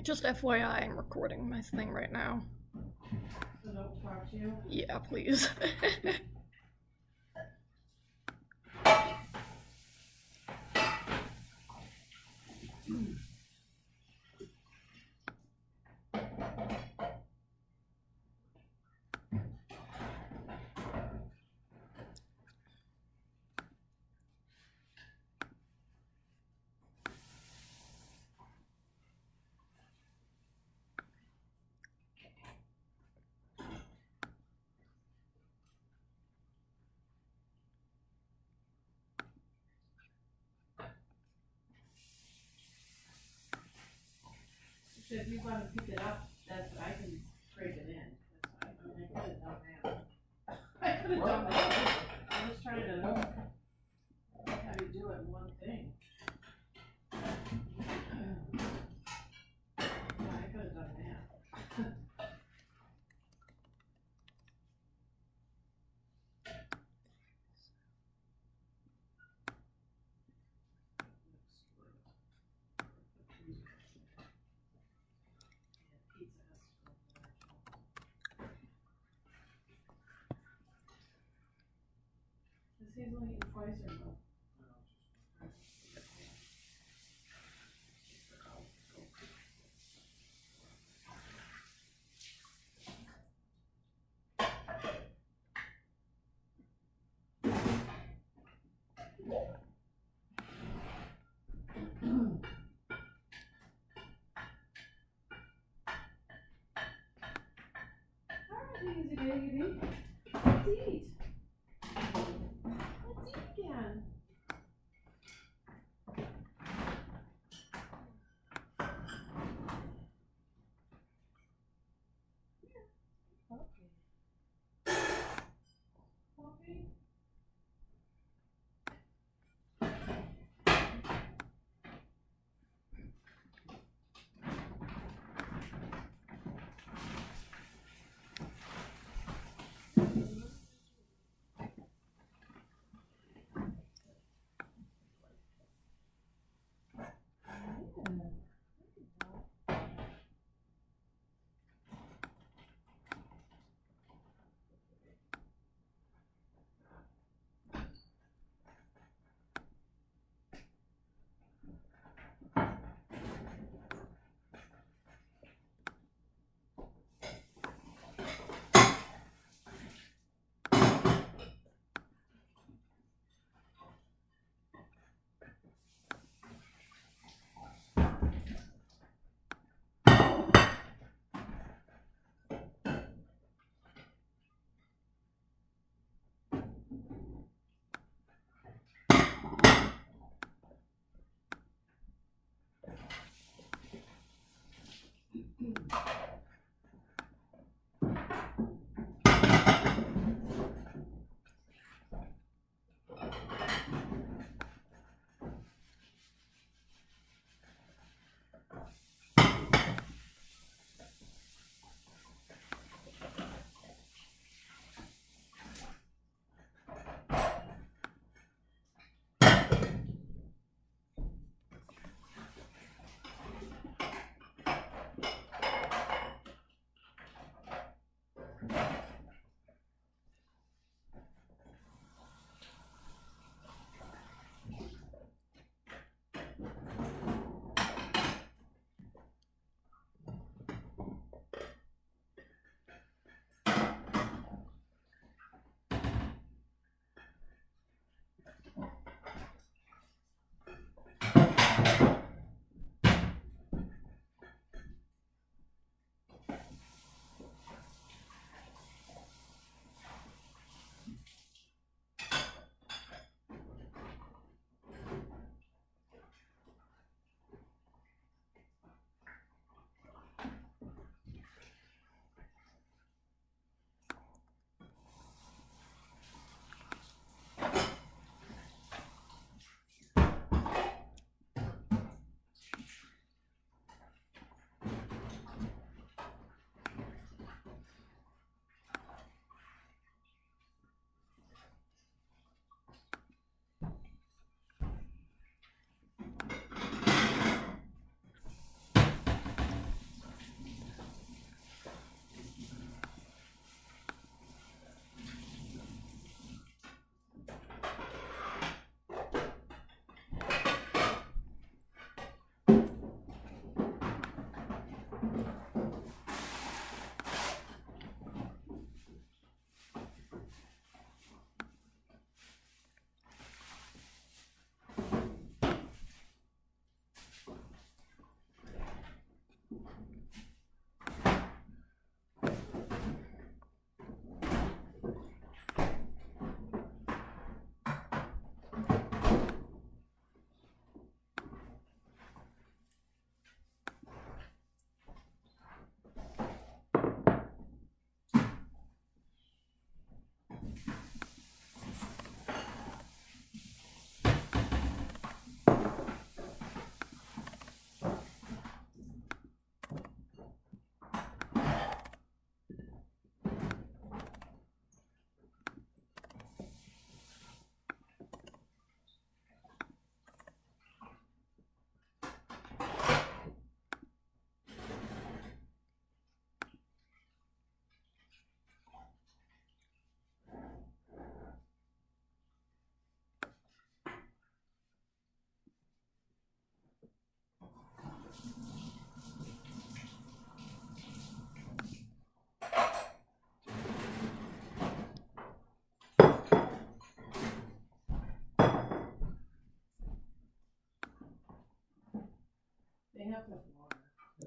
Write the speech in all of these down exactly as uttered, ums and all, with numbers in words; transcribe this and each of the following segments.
just F Y I, I'm recording my thing right now. So don't talk to you? Yeah, please. So if you want to pick it up, that's, I can break it in. That's fine. I mean, I could have done that. I could have done that. I was trying to have you do it in one thing. Yeah, I could have done that. Is he only eating twice or no? Alright, easy baby. Let's eat. Let's eat again. Coffee. have to have water.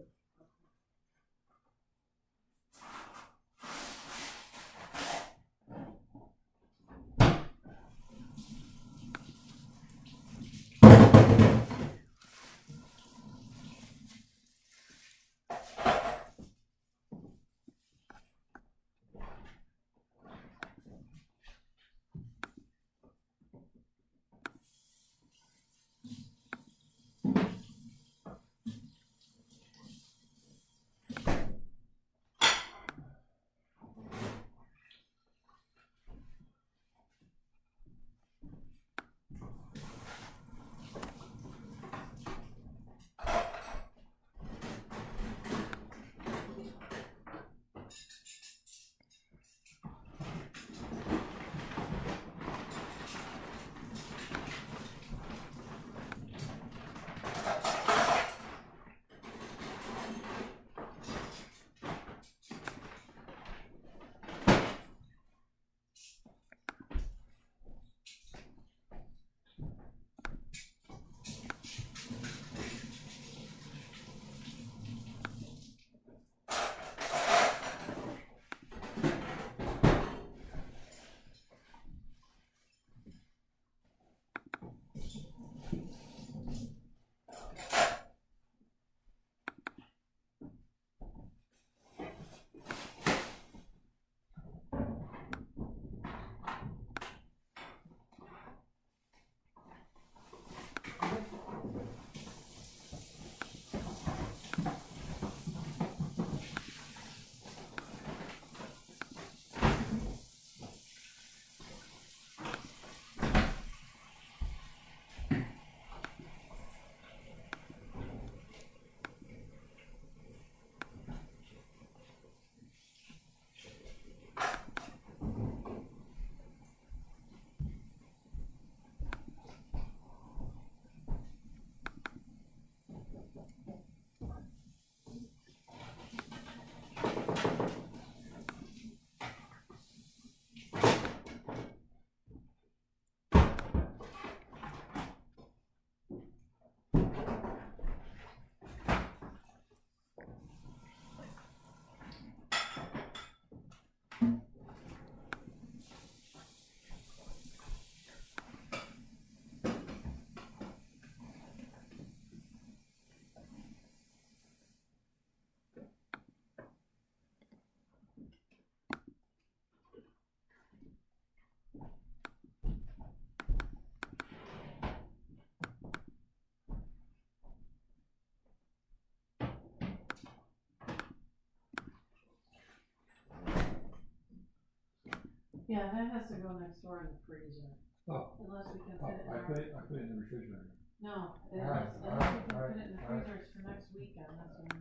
Yeah, that has to go next door in the freezer, Oh, unless we can oh, fit it in I our. put it, I put it in the refrigerator. No, Alright, unless, unless we can alright, put it in the alright. freezers for next weekend, that's when.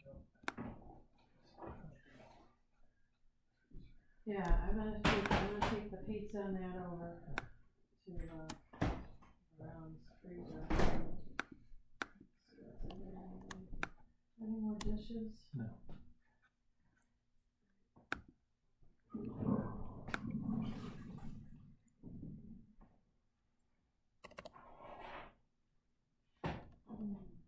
Yeah, I'm gonna take, I'm gonna take the pizza and that over to, uh, Brown's freezer. Any more dishes? No. Mm.